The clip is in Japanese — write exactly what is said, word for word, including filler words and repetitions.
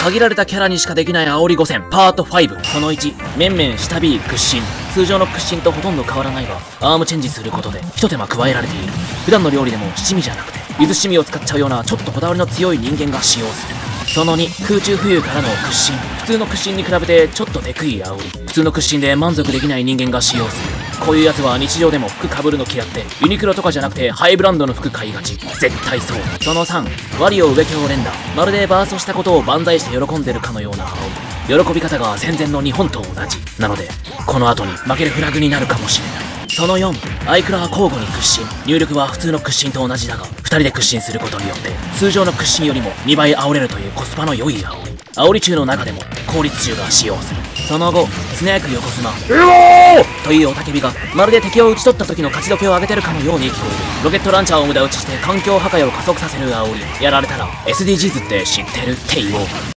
限られたキャラにしかできない煽りごせんパートファイブ。そのいち、面々下 B 屈伸。通常の屈伸とほとんど変わらないが、アームチェンジすることで一手間加えられている。普段の料理でも七味じゃなくて柚子七味を使っちゃうようなちょっとこだわりの強い人間が使用する。そのに、空中浮遊からの屈伸。普通の屈伸に比べてちょっとデクい煽り。普通の屈伸で満足できない人間が使用する。こういうやつは日常でも服被るの嫌ってユニクロとかじゃなくてハイブランドの服買いがち。絶対そう。そのさん、ワリオ上京連打。まるでバーストしたことを万歳して喜んでるかのような煽り。喜び方が戦前の日本と同じなので、この後に負けるフラグになるかもしれない。そのよん、アイクラは交互に屈伸。入力は普通の屈伸と同じだが、ふたりで屈伸することによって通常の屈伸よりもにばい煽れるというコスパの良い煽り。煽り中の中でも効率中が使用する。その後、スネーク横スマという雄たけびがまるで敵を撃ち取った時の勝ちどけを上げてるかのように聞こえる。ロケットランチャーを無駄撃ちして環境破壊を加速させる煽り。やられたら エスディージーズ って知ってるって言おう。